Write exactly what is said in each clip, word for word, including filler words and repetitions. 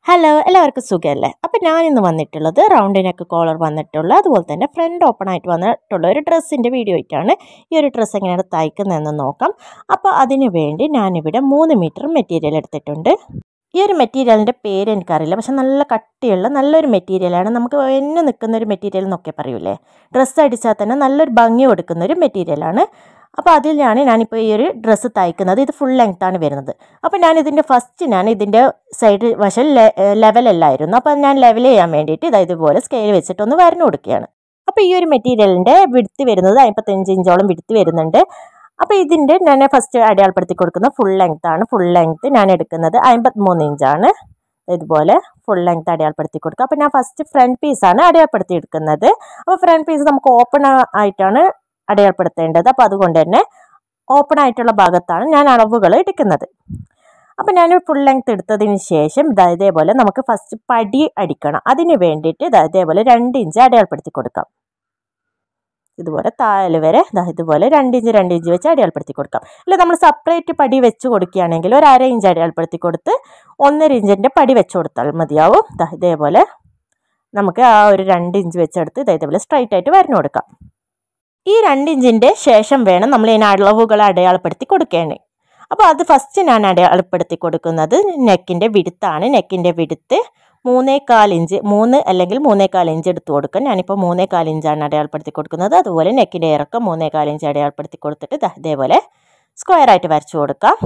Hello എല്ലാവർക്കും സുഖമല്ലേ? അപ്പോൾ ഞാനിന്ന് വന്നിട്ടുള്ളത് റൗണ്ട് നെക്ക് കോളർ വന്നിട്ടുള്ള അതുപോലെ തന്നെ ഫ്രണ്ട് ഓപ്പൺ ആയിട്ട് വന്നിട്ടുള്ള ഒരു ഡ്രസ്സിൻ്റെ വീഡിയോ ആയിട്ടാണ്. ഈ ഒരു ഡ്രസ്സ് എങ്ങനെയാണ് തയ്ക്കുന്നതെന്ന് നോക്കാം. അപ്പോൾ അതിന് വേണ്ടി ഞാനിവിടെ മൂന്ന് മീറ്റർ മെറ്റീരിയൽ എടുത്തിട്ടുണ്ട്. ഈ ഒരു മെറ്റീരിയലിൻ്റെ പേര് എനിക്കറിയില്ല, പക്ഷെ നല്ല കട്ടിയുള്ള നല്ലൊരു മെറ്റീരിയലാണ്. നമുക്ക് എന്നെ നിൽക്കുന്നൊരു മെറ്റീരിയൽ എന്നൊക്കെ പറയൂലേ, ഡ്രസ്സ് അടിച്ചാൽ തന്നെ നല്ലൊരു ഭംഗി കൊടുക്കുന്നൊരു മെറ്റീരിയലാണ്. അപ്പോൾ അതിലാണ് ഞാനിപ്പോൾ ഈ ഒരു ഡ്രസ്സ് തയ്ക്കുന്നത്. ഇത് ഫുൾ ലെങ്ത്താണ് വരുന്നത്. അപ്പോൾ ഞാനിതിൻ്റെ ഫസ്റ്റ് ഞാൻ ഇതിൻ്റെ സൈഡ് വശം ലെവലല്ലായിരുന്നു. അപ്പോൾ ഞാൻ ലെവൽ ചെയ്യാൻ വേണ്ടിയിട്ട് ഇത് ഇതുപോലെ സ്കെയിൽ വെച്ചിട്ടൊന്ന് വരഞ്ഞു കൊടുക്കുകയാണ്. അപ്പോൾ ഈ ഒരു മെറ്റീരിയലിൻ്റെ വിടുത്ത് വരുന്നത് അമ്പത്തഞ്ച് ഇഞ്ചോളം വിടുത്ത് വരുന്നുണ്ട്. അപ്പോൾ ഇതിൻ്റെ ഞാൻ ഫസ്റ്റ് അടയാളപ്പെടുത്തി കൊടുക്കുന്ന ഫുൾ ലെങ്ത്താണ്. ഫുൾ ലെങ്ത്ത് ഞാൻ എടുക്കുന്നത് അമ്പത്തിമൂന്ന് ഇഞ്ചാണ്. ഇതുപോലെ ഫുൾ ലെങ്ത്ത് അടയാളപ്പെടുത്തി കൊടുക്കുക. അപ്പോൾ ഞാൻ ഫസ്റ്റ് ഫ്രണ്ട് പീസാണ് അടയാളപ്പെടുത്തി എടുക്കുന്നത്. അപ്പോൾ ഫ്രണ്ട് പീസ് നമുക്ക് ഓപ്പൺ ആയിട്ടാണ് അടയാളപ്പെടുത്തേണ്ടത്. അപ്പോൾ അതുകൊണ്ട് തന്നെ ഓപ്പൺ ആയിട്ടുള്ള ഭാഗത്താണ് ഞാൻ അളവുകൾ എടുക്കുന്നത്. അപ്പോൾ ഞാൻ ഫുൾ ലെങ്ത്ത് എടുത്തതിന് ശേഷം ഇതാ ഇതേപോലെ നമുക്ക് ഫസ്റ്റ് പടി അടിക്കണം. അതിന് വേണ്ടിയിട്ട് ഇതാ ഇതേപോലെ രണ്ട് ഇഞ്ച് അടയാളപ്പെടുത്തി കൊടുക്കാം. ഇതുപോലെ താഴെ വരെ ഇതാ ഇതുപോലെ രണ്ട് ഇഞ്ച് രണ്ട് ഇഞ്ച് വെച്ച് അടയാളപ്പെടുത്തി കൊടുക്കാം. അല്ല നമ്മൾ സെപ്പറേറ്റ് പടി വെച്ച് കൊടുക്കുകയാണെങ്കിൽ ഒരു അര ഇഞ്ച് അടയാളപ്പെടുത്തി കൊടുത്ത് ഒന്നര ഇഞ്ചിൻ്റെ പടി വെച്ച് കൊടുത്താൽ മതിയാവും. ഇതാ ഇതേപോലെ നമുക്ക് ആ ഒരു രണ്ട് ഇഞ്ച് വെച്ചെടുത്ത് ഇതാ ഇതേപോലെ സ്ട്രൈറ്റ് ആയിട്ട് വരഞ്ഞു കൊടുക്കാം. ഈ രണ്ട് ഇഞ്ചിൻ്റെ ശേഷം വേണം നമ്മൾ ഇതിന് അളവുകൾ അടയാളപ്പെടുത്തി കൊടുക്കേണ്ടത്. അപ്പോൾ അത് ഫസ്റ്റ് ഞാൻ അടയാളപ്പെടുത്തി കൊടുക്കുന്നത് നെക്കിൻ്റെ വിടുത്താണ്. നെക്കിൻ്റെ വിടുത്ത് മൂന്നേകാൽ ഇഞ്ച് മൂന്ന് അല്ലെങ്കിൽ മൂന്നേകാൽ ഇഞ്ച് എടുത്ത് കൊടുക്കാം. ഞാനിപ്പോൾ മൂന്നേകാൽ ഇഞ്ചാണ് അടയാളപ്പെടുത്തി കൊടുക്കുന്നത്. അതുപോലെ നെക്കിൻ്റെ ഇറക്കം മൂന്നേകാൽ ഇഞ്ച് അടയാളപ്പെടുത്തി കൊടുത്തിട്ട് ഇതേപോലെ സ്ക്വയറായിട്ട് വരച്ചു കൊടുക്കാം.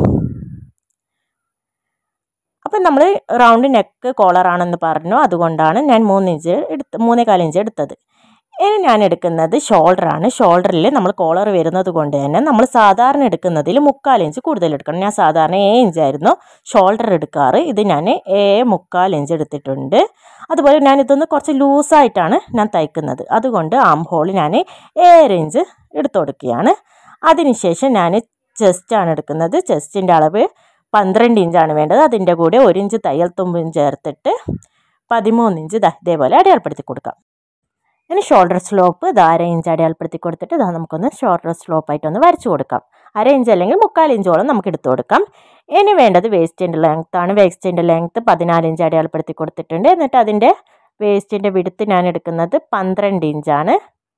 അപ്പം നമ്മൾ റൗണ്ട് നെക്ക് കോളറാണെന്ന് പറഞ്ഞു, അതുകൊണ്ടാണ് ഞാൻ മൂന്ന് ഇഞ്ച് എടുത്ത് മൂന്നേകാൽ ഇഞ്ച് എടുത്തത്. ഇനി ഞാൻ എടുക്കുന്നത് ഷോൾഡറാണ്. ഷോൾഡറിൽ നമ്മൾ കോളർ വരുന്നത് കൊണ്ട് തന്നെ നമ്മൾ സാധാരണ എടുക്കുന്നതിൽ മുക്കാൽ ഇഞ്ച് കൂടുതൽ എടുക്കണം. ഞാൻ സാധാരണ ഏഴ് ഇഞ്ചായിരുന്നു ഷോൾഡർ എടുക്കാറ്. ഇത് ഞാൻ ഏഴ് മുക്കാൽ ഇഞ്ച് എടുത്തിട്ടുണ്ട്. അതുപോലെ ഞാൻ ഇതൊന്ന് കുറച്ച് ലൂസായിട്ടാണ് ഞാൻ തയ്ക്കുന്നത്. അതുകൊണ്ട് ആം ഹോൾ ഞാൻ ഏഴ് ഇഞ്ച് എടുത്തു കൊടുക്കുകയാണ്. അതിനുശേഷം ഞാൻ ചെസ്റ്റാണ് എടുക്കുന്നത്. ചെസ്റ്റിൻ്റെ അളവ് പന്ത്രണ്ട് ഇഞ്ചാണ് വേണ്ടത്. അതിൻ്റെ കൂടെ ഒരു ഇഞ്ച് തയ്യൽ തുമ്പും ചേർത്തിട്ട് പതിമൂന്ന് ഇഞ്ച് ഇതേപോലെ അടയാളപ്പെടുത്തി കൊടുക്കാം. ഇനി ഷോൾഡർ സ്ലോപ്പ് ഇത് അര ഇഞ്ച് അടയാളപ്പെടുത്തി കൊടുത്തിട്ട് ഇതാ നമുക്കൊന്ന് ഷോൾഡർ സ്ലോപ്പായിട്ടൊന്ന് വരച്ചു കൊടുക്കാം. അര ഇഞ്ച് അല്ലെങ്കിൽ മുക്കാൽ ഇഞ്ചോളം നമുക്ക് എടുത്തു കൊടുക്കാം. ഇനി വേണ്ടത് വേസ്റ്റിൻ്റെ ലെങ്ത്താണ്. വേസ്റ്റിൻ്റെ ലെങ്ത്ത് പതിനാല് ഇഞ്ച് അടയാളപ്പെടുത്തി കൊടുത്തിട്ടുണ്ട്. എന്നിട്ട് അതിൻ്റെ വേസ്റ്റിൻ്റെ വിടുത്ത് ഞാൻ എടുക്കുന്നത് പന്ത്രണ്ട് ഇഞ്ചാണ്.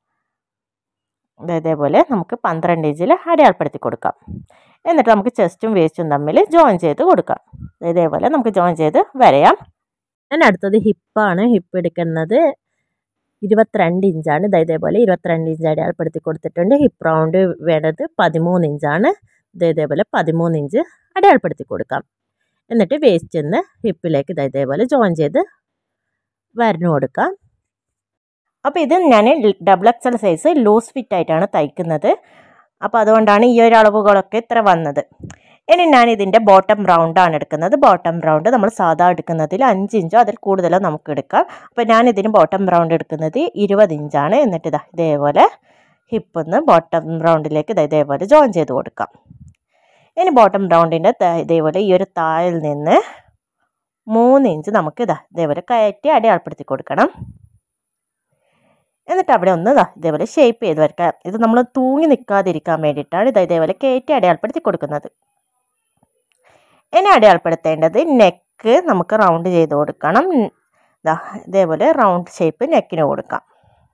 ഇതേപോലെ നമുക്ക് പന്ത്രണ്ട് ഇഞ്ചിൽ അടയാളപ്പെടുത്തി കൊടുക്കാം. എന്നിട്ട് നമുക്ക് ചെസ്റ്റും വേസ്റ്റും തമ്മിൽ ജോയിൻ ചെയ്ത് കൊടുക്കാം. ഇതേപോലെ നമുക്ക് ജോയിൻ ചെയ്ത് വരയാം. ഞാൻ അടുത്തത് ഹിപ്പാണ്. ഹിപ്പ് എടുക്കുന്നത് ഇരുപത്തിരണ്ട് ഇഞ്ചാണ്. ഇതേപോലെ ഇരുപത്തിരണ്ട് ഇഞ്ച് അടയാളപ്പെടുത്തി കൊടുത്തിട്ടുണ്ട്. ഹിപ്പ് റൗണ്ട് വേണ്ടത് പതിമൂന്ന് ഇഞ്ചാണ്. ഇതേപോലെ പതിമൂന്ന് ഇഞ്ച് അടയാളപ്പെടുത്തി കൊടുക്കാം. എന്നിട്ട് വേസ്റ്റ് നിന്ന് ഹിപ്പിലേക്ക് ഇതേപോലെ ജോയിൻ ചെയ്ത് വരഞ്ഞു കൊടുക്കാം. അപ്പോൾ ഇത് ഞാൻ double XL size loose fit ആയിട്ടാണ് തയ്ക്കുന്നത്. അപ്പോൾ അതുകൊണ്ടാണ് ഈ ഒരു അളവുകളൊക്കെ ഇത്ര വന്നത്. ഇനി ഞാൻ ഇതിൻ്റെ ബോട്ടം റൗണ്ടാണ് എടുക്കുന്നത്. ബോട്ടം റൗണ്ട് നമ്മൾ സാധാ എടുക്കുന്നതിൽ അഞ്ച് ഇഞ്ചോ അതിൽ കൂടുതലോ നമുക്ക് എടുക്കാം. അപ്പോൾ ഞാൻ ഇതിന് ബോട്ടം റൗണ്ട് എടുക്കുന്നത് ഇരുപത് ഇഞ്ചാണ്. എന്നിട്ട് ഇതാ ഇതേപോലെ ഹിപ്പൊന്ന് ബോട്ടം റൗണ്ടിലേക്ക് ഇതാ ഇതേപോലെ ജോയിൻ ചെയ്ത് കൊടുക്കാം. ഇനി ബോട്ടം റൗണ്ടിൻ്റെ ഇതേപോലെ ഈ ഒരു താഴിൽ നിന്ന് മൂന്ന് ഇഞ്ച് നമുക്ക് ഇതാ ഇതേപോലെ കയറ്റി അടയാളപ്പെടുത്തി കൊടുക്കണം. എന്നിട്ട് അവിടെ ഒന്ന് ഇതാ ഇതേപോലെ ഷേപ്പ് ചെയ്ത് വരയ്ക്കാം. ഇത് നമ്മൾ തൂങ്ങി നിൽക്കാതിരിക്കാൻ വേണ്ടിയിട്ടാണ് ഇതാ ഇതേപോലെ കയറ്റി അടയാളപ്പെടുത്തി കൊടുക്കുന്നത്. ഇനി അടയാളപ്പെടുത്തേണ്ടത് നെക്ക് നമുക്ക് റൗണ്ട് ചെയ്ത് കൊടുക്കണം. ഇതാ ഇതേപോലെ റൗണ്ട് ഷേപ്പ് നെക്കിന് കൊടുക്കാം.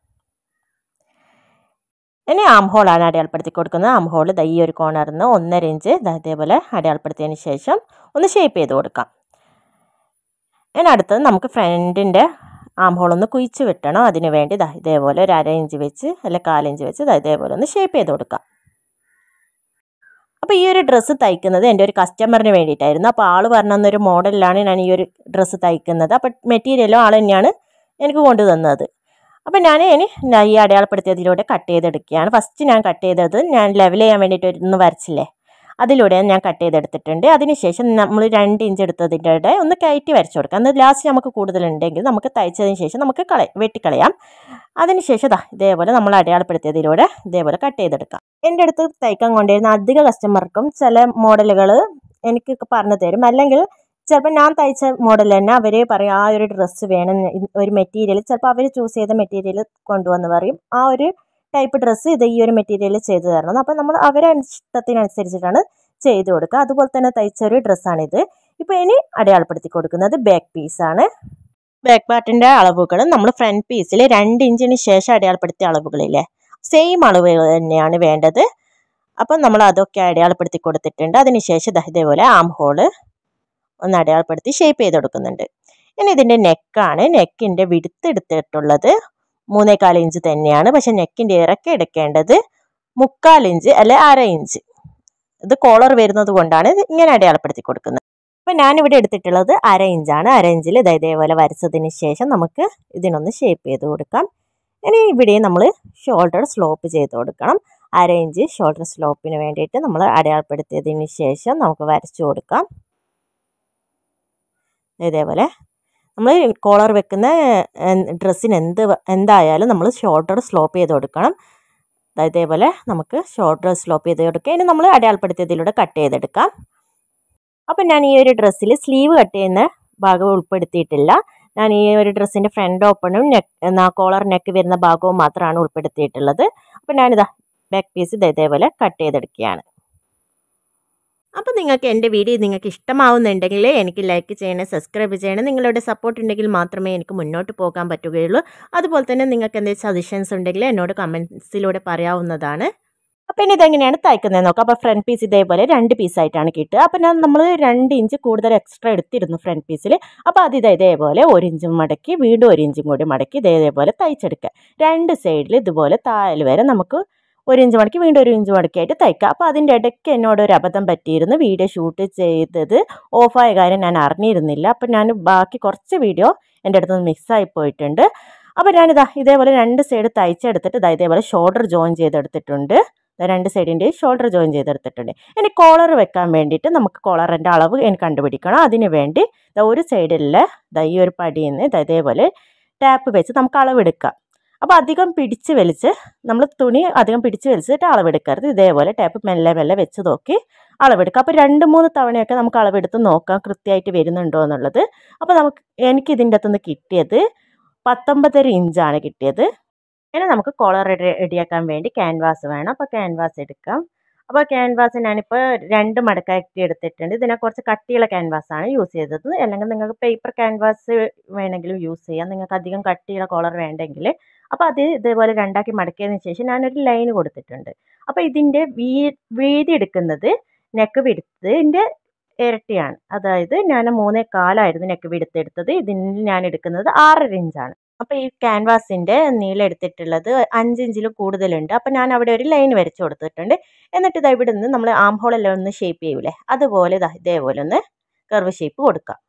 ഇനി ആം ഹോളാണ് അടയാളപ്പെടുത്തി കൊടുക്കുന്നത്. ആം ഹോൾ ദൈ ഒരു കോർണറിൽ നിന്ന് ഒന്നര ഇഞ്ച് ഇതേപോലെ അടയാളപ്പെടുത്തിയതിന് ശേഷം ഒന്ന് ഷേപ്പ് ചെയ്ത് കൊടുക്കാം. ഇനി അടുത്തത് നമുക്ക് ഫ്രണ്ടിൻ്റെ ആം ഹോളൊന്ന് കുഴിച്ച് വെട്ടണം. അതിന് വേണ്ടി ഇതാ ഇതേപോലെ ഒരു അര ഇഞ്ച് വെച്ച് അല്ല കാലിഞ്ച് വെച്ച് ഇതാ ഇതേപോലെ ഒന്ന് ഷേപ്പ് ചെയ്ത് കൊടുക്കാം. അപ്പോൾ ഈ ഒരു ഡ്രസ്സ് തയ്ക്കുന്നത് എൻ്റെ ഒരു കസ്റ്റമറിന് വേണ്ടിയിട്ടായിരുന്നു. അപ്പോൾ ആൾ പറഞ്ഞൊരു മോഡലിലാണ് ഞാൻ ഈ ഒരു ഡ്രസ്സ് തയ്ക്കുന്നത്. അപ്പോൾ മെറ്റീരിയലും ആൾ തന്നെയാണ് എനിക്ക് കൊണ്ടു തന്നത്. അപ്പോൾ ഞാൻ ഇനി ഈ അടയാളപ്പെടുത്തിയതിലൂടെ കട്ട് ചെയ്തെടുക്കുകയാണ്. ഫസ്റ്റ് ഞാൻ കട്ട് ചെയ്തത് ഞാൻ ലെവൽ ചെയ്യാൻ വേണ്ടിയിട്ട് ഒന്ന് വരച്ചില്ലേ, അതിലൂടെ ഞാൻ കട്ട് ചെയ്തെടുത്തിട്ടുണ്ട്. അതിനുശേഷം നമ്മൾ രണ്ട് ഇഞ്ച് എടുത്തതിൻ്റെ ഇടെ ഒന്ന് കയറ്റി വരച്ചു കൊടുക്കാം. എന്നാൽ ലാസ്റ്റ് നമുക്ക് കൂടുതലുണ്ടെങ്കിൽ നമുക്ക് തയ്ച്ചതിന് ശേഷം നമുക്ക് കള വെട്ടിക്കളയാം. അതിനുശേഷം ഇതാ ഇതേപോലെ നമ്മൾ അടയാളപ്പെടുത്തിയതിലൂടെ ഇതേപോലെ കട്ട് ചെയ്തെടുക്കാം. എൻ്റെ അടുത്ത് തയ്ക്കാൻ കൊണ്ടുവരുന്ന അധിക കസ്റ്റമർക്കും ചില മോഡലുകൾ എനിക്ക് പറഞ്ഞു തരും. അല്ലെങ്കിൽ ചിലപ്പോൾ ഞാൻ തയ്ച്ച മോഡൽ തന്നെ അവർ പറയും ആ ഒരു ഡ്രസ്സ് വേണം, ഒരു മെറ്റീരിയൽ ചിലപ്പോൾ അവർ ചൂസ് ചെയ്ത മെറ്റീരിയൽ കൊണ്ടുവന്ന് പറയും ആ ഒരു ടൈപ്പ് ഡ്രസ്സ് ഇത് ഈ ഒരു മെറ്റീരിയൽ ചെയ്ത് തരണം. അപ്പോൾ നമ്മൾ അവരെ ഇഷ്ടത്തിനനുസരിച്ചിട്ടാണ് ചെയ്ത് കൊടുക്കുക. അതുപോലെ തന്നെ തയ്ച്ചൊരു ഡ്രസ്സാണിത്. ഇപ്പോൾ ഇനി അടയാളപ്പെടുത്തി കൊടുക്കുന്നത് ബാക്ക് പീസാണ്. ബാക്ക് പാർട്ടിൻ്റെ അളവുകൾ നമ്മൾ ഫ്രണ്ട് പീസിൽ രണ്ട് ഇഞ്ചിന് ശേഷം അടയാളപ്പെടുത്തിയ അളവുകളില്ലേ, സെയിം അളവ് തന്നെയാണ് വേണ്ടത്. അപ്പം നമ്മൾ അതൊക്കെ അടയാളപ്പെടുത്തി കൊടുത്തിട്ടുണ്ട്. അതിനുശേഷം ഇതേപോലെ ആം ഹോള് ഒന്ന് അടയാളപ്പെടുത്തി ഷേപ്പ് ചെയ്ത് കൊടുക്കുന്നുണ്ട്. ഇനി ഇതിൻ്റെ നെക്കാണ്. നെക്കിൻ്റെ വിടുത്ത് എടുത്തിട്ടുള്ളത് മൂന്നേകാൽ ഇഞ്ച് തന്നെയാണ്. പക്ഷെ നെക്കിൻ്റെ ഇറക്കം എടുക്കേണ്ടത് മുക്കാൽ ഇഞ്ച് അല്ലെ അര ഇഞ്ച്. ഇത് കോളർ വരുന്നത് കൊണ്ടാണ് ഇങ്ങനെ അടയാളപ്പെടുത്തി കൊടുക്കുന്നത്. അപ്പം ഞാനിവിടെ എടുത്തിട്ടുള്ളത് അര ഇഞ്ചാണ്. അര ഇഞ്ചിൽ ഇതേപോലെ വരച്ചതിന് ശേഷം നമുക്ക് ഇതിനൊന്ന് ഷേപ്പ് ചെയ്ത് കൊടുക്കാം. ഇനി ഇവിടെ നമ്മൾ ഷോൾഡർ സ്ലോപ്പ് ചെയ്ത് കൊടുക്കണം. അര ഇഞ്ച് ഷോൾഡർ സ്ലോപ്പിന് വേണ്ടിയിട്ട് നമ്മൾ അടയാളപ്പെടുത്തിയതിന് ശേഷം നമുക്ക് വരച്ചു കൊടുക്കാം. ഇതേപോലെ നമ്മൾ കോളർ വെക്കുന്ന ഡ്രസ്സിന് എന്ത് എന്തായാലും നമ്മൾ ഷോൾഡർ സ്ലോപ്പ് ചെയ്ത് കൊടുക്കണം. ഇതേപോലെ നമുക്ക് ഷോൾഡർ സ്ലോപ്പ് ചെയ്ത് കൊടുക്കുക. ഇനി നമ്മൾ അടയാളപ്പെടുത്തിയതിലൂടെ കട്ട് ചെയ്തെടുക്കാം. അപ്പം ഞാൻ ഈ ഒരു ഡ്രസ്സിൽ സ്ലീവ് കട്ട് ചെയ്യുന്ന ഭാഗം ഉൾപ്പെടുത്തിയിട്ടില്ല. ഞാൻ ഈ ഒരു ഡ്രസ്സിൻ്റെ ഫ്രണ്ട് ഓപ്പണും നെക്ക് കോളർ നെക്ക് വരുന്ന ഭാഗവും മാത്രമാണ് ഉൾപ്പെടുത്തിയിട്ടുള്ളത്. അപ്പം ഞാനിതാ ബാക്ക് പീസ് ഇതേപോലെ കട്ട് ചെയ്തെടുക്കുകയാണ്. അപ്പോൾ നിങ്ങൾക്ക് എൻ്റെ വീഡിയോ നിങ്ങൾക്ക് ഇഷ്ടമാവുന്നുണ്ടെങ്കിൽ എനിക്ക് ലൈക്ക് ചെയ്യണം, സബ്സ്ക്രൈബ് ചെയ്യണം. നിങ്ങളുടെ സപ്പോർട്ട് ഉണ്ടെങ്കിൽ മാത്രമേ എനിക്ക് മുന്നോട്ട് പോകാൻ പറ്റുകയുള്ളൂ. അതുപോലെ തന്നെ നിങ്ങൾക്ക് എന്തെങ്കിലും സജഷൻസ് ഉണ്ടെങ്കിൽ എന്നോട് കമൻസിലൂടെ പറയാവുന്നതാണ്. അപ്പോൾ ഇനി ഇതെങ്ങനെയാണ് തയ്ക്കുന്നത് നോക്കാം. അപ്പോൾ ഫ്രണ്ട് പീസ് ഇതേപോലെ രണ്ട് പീസായിട്ടാണ് കിട്ടുക. അപ്പോൾ ഞാൻ നമ്മൾ രണ്ട് ഇഞ്ച് കൂടുതൽ എക്സ്ട്രാ എടുത്തിരുന്നു ഫ്രണ്ട് പീസിൽ. അപ്പോൾ അത് ഇതേപോലെ ഒരു ഇഞ്ചും മടക്കി വീണ്ടും ഒരു ഇഞ്ചും കൂടി മടക്കി ഇതേപോലെ തയ്ച്ചെടുക്കുക. രണ്ട് സൈഡിൽ ഇതുപോലെ താഴെ വരെ നമുക്ക് ഒരു ഇഞ്ച് മടക്കി വീണ്ടും ഒരു ഇഞ്ച് മടക്കിയായിട്ട് തയ്ക്കുക. അപ്പോൾ അതിൻ്റെ ഇടയ്ക്ക് എന്നോട് ഒരു അബദ്ധം പറ്റിയിരുന്നു. വീഡിയോ ഷൂട്ട് ചെയ്തത് ഓഫായ കാര്യം ഞാൻ അറിഞ്ഞിരുന്നില്ല. അപ്പോൾ ഞാൻ ബാക്കി കുറച്ച് വീഡിയോ എൻ്റെ അടുത്ത് നിന്ന് മിസ്സായി പോയിട്ടുണ്ട്. അപ്പോൾ ഞാനിതാ ഇതേപോലെ രണ്ട് സൈഡ് തയ്ച്ചെടുത്തിട്ട് ഇതാ ഇതേപോലെ ഷോൾഡർ ജോയിൻ ചെയ്തെടുത്തിട്ടുണ്ട്. രണ്ട് സൈഡിൻ്റെ ഷോൾഡർ ജോയിൻ ചെയ്തെടുത്തിട്ടുണ്ട്. ഇനി കോളർ വെക്കാൻ വേണ്ടിയിട്ട് നമുക്ക് കോളറിൻ്റെ അളവ് എനിക്ക് കണ്ടുപിടിക്കണം. അതിന് വേണ്ടി ഒരു സൈഡിലെ ഈ ഒരു പടിയിൽ നിന്ന് ഇതേപോലെ ടാപ്പ് വെച്ച് നമുക്ക് അളവെടുക്കാം. അപ്പോൾ അധികം പിടിച്ച് വലിച്ച് നമ്മൾ തുണി അധികം പിടിച്ച് വലിച്ചിട്ട് അളവെടുക്കരുത്. ഇതേപോലെ ടാപ്പ് മെല്ലെ മെല്ലെ വെച്ച് നോക്കി അളവെടുക്കുക. അപ്പോൾ രണ്ട് മൂന്ന് തവണയൊക്കെ നമുക്ക് അളവെടുത്ത് നോക്കാം കൃത്യമായിട്ട് വരുന്നുണ്ടോ എന്നുള്ളത്. അപ്പോൾ നമുക്ക് എനിക്ക് ഇതിൻ്റെ അകത്തുനിന്ന് കിട്ടിയത് പത്തൊമ്പതര ഇഞ്ചാണ് കിട്ടിയത്. ഇനി നമുക്ക് കോളർ റെഡിയാക്കാൻ വേണ്ടി ക്യാൻവാസ് വേണം. അപ്പോൾ ക്യാൻവാസ് എടുക്കാം. അപ്പോൾ ക്യാൻവാസ് ഞാനിപ്പോൾ രണ്ട് മടക്കാക്കി എടുത്തിട്ടുണ്ട്. ഇതിനെ കുറച്ച് കട്ടിയുള്ള ക്യാൻവാസാണ് യൂസ് ചെയ്തത്. അല്ലെങ്കിൽ നിങ്ങൾക്ക് പേപ്പർ ക്യാൻവാസ് വേണമെങ്കിലും യൂസ് ചെയ്യാം, നിങ്ങൾക്ക് അധികം കട്ടിയുള്ള കോളർ വേണ്ടെങ്കിൽ. അപ്പോൾ അത് ഇതേപോലെ രണ്ടാക്കി മടക്കിയതിന് ശേഷം ഞാനൊരു ലൈൻ കൊടുത്തിട്ടുണ്ട്. അപ്പോൾ ഇതിൻ്റെ വീ വീതി എടുക്കുന്നത് നെക്ക് വിടുത്തതിൻ്റെ ഇരട്ടിയാണ്. അതായത് ഞാൻ മൂന്നേ കാലായിരുന്നു നെക്ക് വിടുത്തെടുത്തത്. ഇതിന് ഞാൻ എടുക്കുന്നത് ആറര ഇഞ്ചാണ്. അപ്പോൾ ഈ ക്യാൻവാസിൻ്റെ നീളം എടുത്തിട്ടുള്ളത് അഞ്ചിഞ്ചിലും കൂടുതലുണ്ട്. അപ്പോൾ ഞാൻ അവിടെ ഒരു ലൈൻ വരച്ച് കൊടുത്തിട്ടുണ്ട്. എന്നിട്ട് ഇതാ ഇവിടെ നിന്ന് നമ്മൾ ആം ഹോളെല്ലാം ഒന്ന് ഷേപ്പ് ചെയ്യൂലേ, അതുപോലെ ഇതാ ഇതേപോലെ ഒന്ന് കർവ് ഷേപ്പ് കൊടുക്കാം.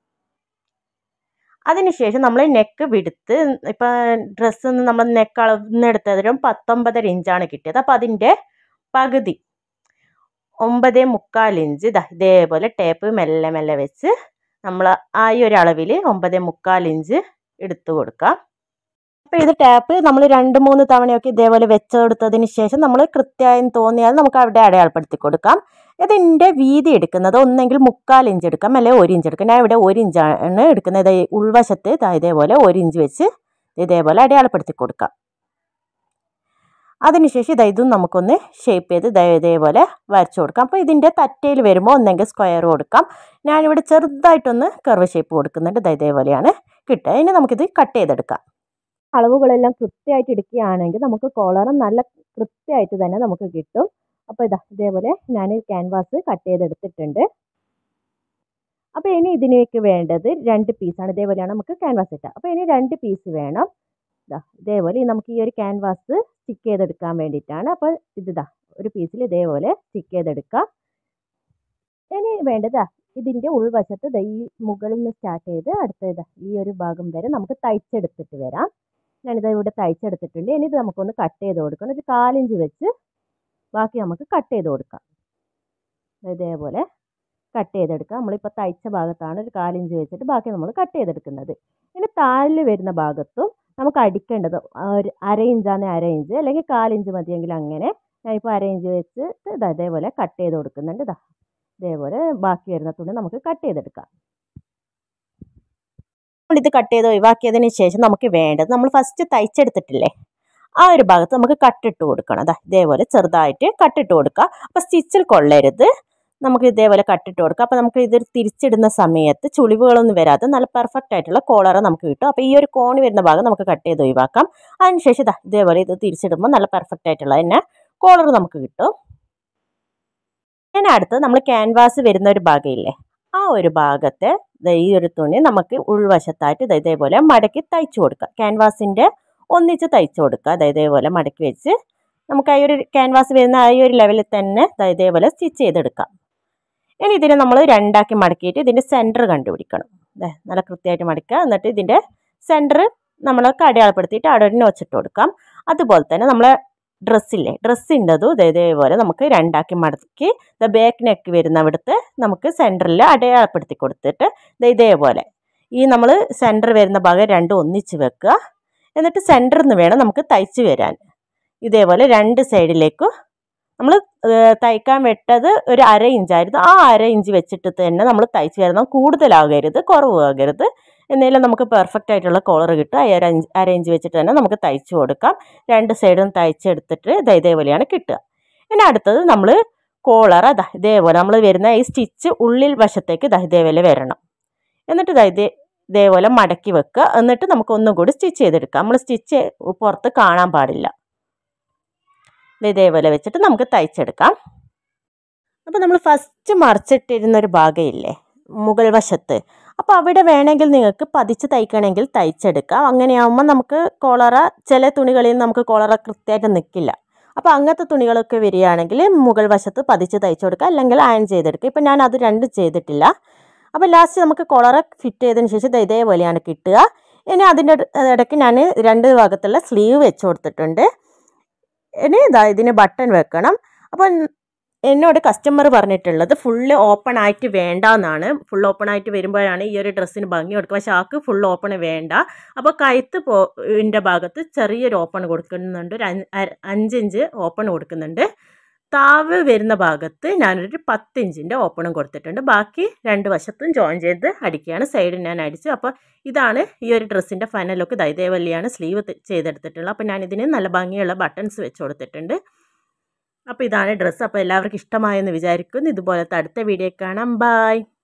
അതിനുശേഷം നമ്മൾ നെക്ക് വിടുത്ത് ഇപ്പം ഡ്രസ്സ് നമ്മൾ നെക്ക് അളന്നെടുത്തതിലും പത്തൊമ്പതര ഇഞ്ചാണ് കിട്ടിയത്. അപ്പോൾ അതിൻ്റെ പകുതി ഒമ്പതേ മുക്കാൽ ഇഞ്ച് ഇതാ ഇതേപോലെ ടേപ്പ് മെല്ലെ മെല്ലെ വെച്ച് നമ്മൾ ആ ഈ ഒരു അളവിൽ ഒമ്പതേ മുക്കാൽ ഇഞ്ച് എടുത്തു കൊടുക്കാം. അപ്പോൾ ഇത് ടാപ്പ് നമ്മൾ രണ്ട് മൂന്ന് തവണയൊക്കെ ഇതേപോലെ വെച്ച് കൊടുത്തതിന് ശേഷം നമ്മൾ കൃത്യമായും തോന്നിയാൽ നമുക്ക് അവിടെ അടയാളപ്പെടുത്തി കൊടുക്കാം. ഇതിൻ്റെ വീതി എടുക്കുന്നത് ഒന്നെങ്കിൽ മുക്കാൽ ഇഞ്ച് എടുക്കാം, അല്ലെങ്കിൽ ഒരു ഇഞ്ച് എടുക്കാം. ഞാൻ ഇവിടെ ഒരു ഇഞ്ചാണ് എടുക്കുന്നത്. ഉൾവശത്ത് ഇതേപോലെ ഒരു ഇഞ്ച് വെച്ച് ഇതേപോലെ അടയാളപ്പെടുത്തി കൊടുക്കാം. അതിനുശേഷം ഇതാ ഇതും നമുക്കൊന്ന് ഷേപ്പ് ചെയ്ത് ഇതേപോലെ വരച്ചു കൊടുക്കാം. അപ്പോൾ ഇതിൻ്റെ തറ്റയിൽ വരുമ്പോൾ ഒന്നെങ്കിൽ സ്ക്വയർ കൊടുക്കാം. ഞാനിവിടെ ചെറുതായിട്ടൊന്ന് കർവ് ഷേപ്പ് കൊടുക്കുന്നുണ്ട്. ഇത് ഇതേപോലെയാണ് കിട്ടുക. ഇനി നമുക്കിത് കട്ട് ചെയ്തെടുക്കാം. അളവുകളെല്ലാം കൃത്യമായിട്ട് എടുക്കുകയാണെങ്കിൽ നമുക്ക് കോളർ നല്ല കൃത്യമായിട്ട് തന്നെ നമുക്ക് കിട്ടും. അപ്പോൾ ഇതാ ഇതേപോലെ ഞാൻ ക്യാൻവാസ് കട്ട് ചെയ്തെടുത്തിട്ടുണ്ട്. അപ്പോൾ ഇനി ഇതിലേക്ക് വേണ്ടത് രണ്ട് പീസാണ്. ഇതേപോലെയാണ് നമുക്ക് ക്യാൻവാസ് ഇട്ടാൽ. അപ്പോൾ ഇനി രണ്ട് പീസ് വേണം. ഇതാ ഇതേപോലെ നമുക്ക് ഈ ഒരു ക്യാൻവാസ് സ്റ്റിക്ക് ചെയ്തെടുക്കാൻ വേണ്ടിയിട്ടാണ്. അപ്പോൾ ഇതിതാ ഒരു പീസിൽ ഇതേപോലെ സ്റ്റിക്ക് ചെയ്തെടുക്കാം. ഇനി വേണ്ടത് ഇതിൻ്റെ ഉൾവശത്ത് ഈ മുകളിൽ നിന്ന് സ്റ്റാർട്ട് ചെയ്ത് അടുത്ത ഈ ഒരു ഭാഗം വരെ നമുക്ക് തയ്ച്ചെടുത്തിട്ട് വരാം. ഞാനിത് ഇവിടെ തയ്ച്ചെടുത്തിട്ടുണ്ട്. ഇനി ഇത് നമുക്കൊന്ന് കട്ട് ചെയ്ത് കൊടുക്കണം. ഒരു കാലിഞ്ച് വെച്ച് ബാക്കി നമുക്ക് കട്ട് ചെയ്ത് കൊടുക്കാം. ഇതേപോലെ കട്ട് ചെയ്തെടുക്കാം. നമ്മളിപ്പോൾ തയ്ച്ച ഭാഗത്താണ് ഒരു കാലിഞ്ച് വെച്ചിട്ട് ബാക്കി നമ്മൾ കട്ട് ചെയ്തെടുക്കുന്നത്. ഇനി താഴെ വരുന്ന ഭാഗത്തും നമുക്ക് അടിക്കേണ്ടത് ഒരു അര ഇഞ്ചാണ് അര ഇഞ്ച് അല്ലെങ്കിൽ കാലിഞ്ച് മതിയെങ്കിൽ അങ്ങനെ. ഞാനിപ്പോൾ അര ഇഞ്ച് വെച്ചിട്ട് ഇതാ ഇതേപോലെ കട്ട് ചെയ്ത് കൊടുക്കുന്നുണ്ട്. ഇതാ ഇതേപോലെ ബാക്കി വരുന്ന തുണി നമുക്ക് കട്ട് ചെയ്തെടുക്കാം. ഇത് കട്ട് ചെയ്ത് ഒഴിവാക്കിയതിന് ശേഷം നമുക്ക് വേണ്ടത് നമ്മൾ ഫസ്റ്റ് തയ്ച്ചെടുത്തിട്ടില്ലേ ആ ഒരു ഭാഗത്ത് നമുക്ക് കട്ടിട്ട് കൊടുക്കണം. അതാ ഇതേപോലെ ചെറുതായിട്ട് കട്ടിട്ട് കൊടുക്കുക. അപ്പോൾ സ്റ്റിച്ചിൽ കൊള്ളരുത്. നമുക്ക് ഇതേപോലെ കട്ടിട്ട് കൊടുക്കാം. അപ്പോൾ നമുക്ക് ഇത് തിരിച്ചിടുന്ന സമയത്ത് ചുളിവുകളൊന്നും വരാതെ നല്ല പെർഫെക്റ്റ് ആയിട്ടുള്ള കോളർ നമുക്ക് കിട്ടും. അപ്പോൾ ഈ ഒരു കോണി വരുന്ന ഭാഗം നമുക്ക് കട്ട് ചെയ്ത് ഒഴിവാക്കാം. അതിനുശേഷം ഇതാ ഇതേപോലെ ഇത് തിരിച്ചിടുമ്പോൾ നല്ല പെർഫെക്റ്റ് ആയിട്ടുള്ള തന്നെ കോളർ നമുക്ക് കിട്ടും. ഇനി അടുത്ത് നമ്മൾ ക്യാൻവാസ് വരുന്ന ഒരു ഭാഗമില്ലേ, ആ ഒരു ഭാഗത്തെ ഈ ഒരു തുണി നമുക്ക് ഉൾവശത്തായിട്ട് ഇതേപോലെ മടക്കി തയ്ച്ചു കൊടുക്കുക. ക്യാൻവാസിൻ്റെ ഒന്നിച്ച് തയ്ച്ചു കൊടുക്കുക. അതായത് ഇതേപോലെ മടക്കി വെച്ച് നമുക്ക് ആ ഒരു ക്യാൻവാസ് വരുന്ന ആ ഒരു ലെവലിൽ തന്നെ ഇതേപോലെ സ്റ്റിച്ച് ചെയ്തെടുക്കാം. ഇനി ഇതിനെ നമ്മൾ രണ്ടാക്കി മടക്കിയിട്ട് ഇതിൻ്റെ സെൻറ്റർ കണ്ടുപിടിക്കണം. അതെ, നല്ല കൃത്യമായിട്ട് മടക്കുക. എന്നിട്ട് ഇതിൻ്റെ സെൻറ്റർ നമ്മളൊക്കെ അടയാളപ്പെടുത്തിയിട്ട് അവിടെ ഒരു നോച്ചിട്ട് കൊടുക്കാം. അതുപോലെ തന്നെ നമ്മളെ ഡ്രസ്സില്ലേ, ഡ്രസ്സിൻ്റെതും ഇതേപോലെ നമുക്ക് രണ്ടാക്കി മടക്കി ബാക്ക് നെക്ക് വരുന്ന അവിടുത്തെ നമുക്ക് സെൻറ്ററിൽ അടയാളപ്പെടുത്തി കൊടുത്തിട്ട് ഇതേപോലെ ഈ നമ്മൾ സെൻറ്റർ വരുന്ന ഭാഗം രണ്ടും ഒന്നിച്ച് വെക്കുക. എന്നിട്ട് സെൻറ്ററിൽ നിന്ന് വേണം നമുക്ക് തയ്ച്ച് വരാൻ. ഇതേപോലെ രണ്ട് സൈഡിലേക്കും നമ്മൾ തയ്ക്കാൻ വിട്ടത് ഒരു അര ഇഞ്ചായിരുന്നു, ആ അര ഇഞ്ച് വെച്ചിട്ട് തന്നെ നമ്മൾ തയ്ച്ച് വരണം. കൂടുതലാകരുത്, കുറവാകരുത്. എന്നാലും നമുക്ക് പെർഫെക്റ്റ് ആയിട്ടുള്ള കോളർ കിട്ടും. അര ഇഞ്ച് അര ഇഞ്ച് വെച്ചിട്ട് തന്നെ നമുക്ക് തയ്ച്ച് കൊടുക്കാം. രണ്ട് സൈഡും തയ്ച്ചെടുത്തിട്ട് ഇത് ഇതേപോലെയാണ് കിട്ടുക. ഇനി അടുത്തത് നമ്മൾ കോളർ അതാ ഇതേപോലെ നമ്മൾ വരുന്ന ഈ സ്റ്റിച്ച് ഉള്ളിൽ വശത്തേക്ക് ഇതാ ഇതേപോലെ വരണം. എന്നിട്ട് ഇതാ ഇതേ ഇതേപോലെ മടക്കി വെക്കുക. എന്നിട്ട് നമുക്ക് ഒന്നും കൂടി സ്റ്റിച്ച് ചെയ്തെടുക്കാം. നമ്മൾ സ്റ്റിച്ച് പുറത്ത് കാണാൻ പാടില്ല. ഇതേപോലെ വെച്ചിട്ട് നമുക്ക് തയ്ച്ചെടുക്കാം. അപ്പോൾ നമ്മൾ ഫസ്റ്റ് മറിച്ചിട്ടിരുന്നൊരു ഭാഗമില്ലേ മുകൾ വശത്ത്, അപ്പോൾ അവിടെ വേണമെങ്കിൽ നിങ്ങൾക്ക് പതിച്ച് തയ്ക്കണമെങ്കിൽ തയ്ച്ചെടുക്കാം. അങ്ങനെയാകുമ്പോൾ നമുക്ക് കോളറ ചില തുണികളിൽ നിന്ന് നമുക്ക് കോളറ കൃത്യമായിട്ട് നിൽക്കില്ല. അപ്പോൾ അങ്ങനത്തെ തുണികളൊക്കെ വരികയാണെങ്കിൽ മുകൾ വശത്ത് പതിച്ച് തയ്ച്ചു കൊടുക്കുക, അല്ലെങ്കിൽ അയൺ ചെയ്തെടുക്കുക. ഇപ്പോൾ ഞാൻ അത് രണ്ടും ചെയ്തിട്ടില്ല. അപ്പോൾ ലാസ്റ്റ് നമുക്ക് കോളറ ഫിറ്റ് ചെയ്തതിന് ശേഷം ഇതേപോലെയാണ് കിട്ടുക. ഇനി അതിൻ്റെ ഇടയ്ക്ക് ഞാൻ രണ്ട് ഭാഗത്തുള്ള സ്ലീവ് വെച്ച് കൊടുത്തിട്ടുണ്ട്. ഇനി ഇതാ ഇതിന് ബട്ടൺ വെക്കണം. അപ്പോൾ എന്നോട് കസ്റ്റമർ പറഞ്ഞിട്ടുള്ളത് ഫുള്ള് ഓപ്പൺ ആയിട്ട് വേണ്ട എന്നാണ്. ഫുൾ ഓപ്പൺ ആയിട്ട് വരുമ്പോഴാണ് ഈ ഒരു ഡ്രസ്സിന് ഭംഗി കൊടുക്കുക. പക്ഷേ ആൾക്ക് ഫുൾ ഓപ്പൺ വേണ്ട. അപ്പോൾ കഴുത്ത് പോ ൻ്റെ ഭാഗത്ത് ചെറിയൊരു ഓപ്പൺ കൊടുക്കുന്നുണ്ട്, ഒരു അഞ്ചിഞ്ച് ഓപ്പൺ കൊടുക്കുന്നുണ്ട്. താവ് വരുന്ന ഭാഗത്ത് ഞാനൊരു പത്തിഞ്ചിൻ്റെ ഓപ്പണും കൊടുത്തിട്ടുണ്ട്. ബാക്കി രണ്ട് വശത്തും ജോയിൻ ചെയ്ത് അടിക്കുകയാണ്. സൈഡ് ഞാൻ അടിച്ചു. അപ്പോൾ ഇതാണ് ഈ ഒരു ഡ്രസ്സിൻ്റെ ഫൈനൽ ലുക്ക്. ഇതേപോലെയാണ് സ്ലീവ് ചെയ്തെടുത്തിട്ടുള്ളത്. അപ്പോൾ ഞാനിതിന് നല്ല ഭംഗിയുള്ള ബട്ടൺസ് വെച്ച് കൊടുത്തിട്ടുണ്ട്. അപ്പോൾ ഇതാണ് ഡ്രസ്സ്. അപ്പോൾ എല്ലാവർക്കും ഇഷ്ടമായെന്ന് വിചാരിക്കുന്നു. ഇതുപോലത്തെ അടുത്ത വീഡിയോ കാണാം. ബൈ.